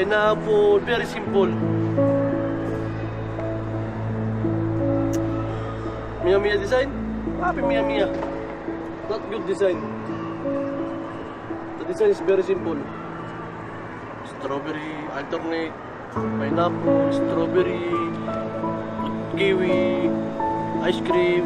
Pineapple, very simple. Mia Mia design? Happy Mia Mia. Not good design. The design is very simple. Strawberry, alternate, pineapple, strawberry, kiwi, ice cream.